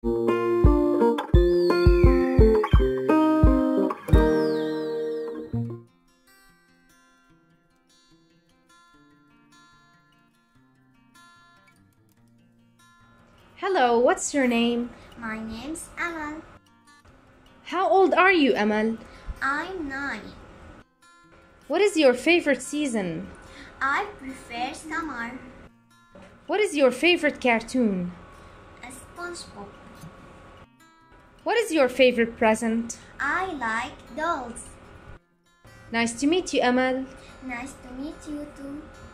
Hello, what's your name? My name's Amal. How old are you, Amal? I'm 9. What is your favorite season? I prefer summer. What is your favorite cartoon? A SpongeBob. What is your favorite present? I like dolls. Nice to meet you, Amal. Nice to meet you too.